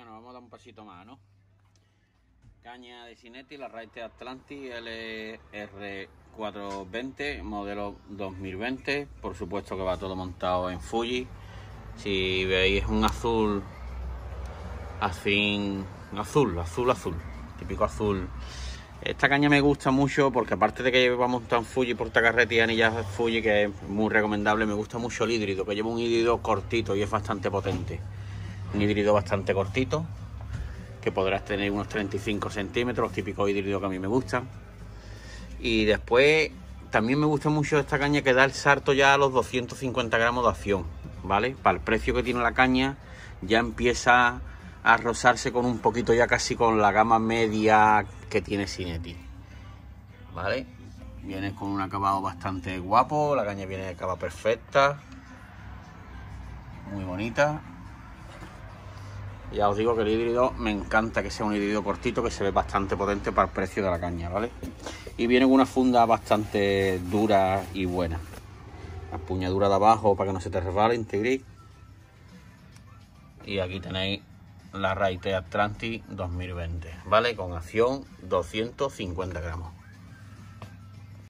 Venga, nos vamos a dar un pasito más, ¿no? Caña de Sinetti, la Rayte Atlantic LR420, modelo 2020. Por supuesto que va todo montado en Fuji. Si veis es un azul, azul, típico azul. Esta caña me gusta mucho porque aparte de que lleva montado en Fuji, portacarrete y anillas Fuji, que es muy recomendable, me gusta mucho el híbrido, que lleva un híbrido cortito y es bastante potente. Un híbrido bastante cortito, que podrás tener unos 35 centímetros, los típicos híbridos que a mí me gustan. Y después también me gusta mucho esta caña que da el salto ya a los 250 gramos de acción, ¿vale? Para el precio que tiene la caña ya empieza a rozarse con un poquito, ya casi con la gama media que tiene Sinetti, ¿vale? Viene con un acabado bastante guapo, la caña viene de cava perfecta, muy bonita. Ya os digo que el híbrido me encanta que sea un híbrido cortito, que se ve bastante potente para el precio de la caña, ¿vale? Y viene con una funda bastante dura y buena. La empuñadura de abajo para que no se te resbale, Integric. Y aquí tenéis la Rayte Atlantic 2020, ¿vale? Con acción 250 gramos.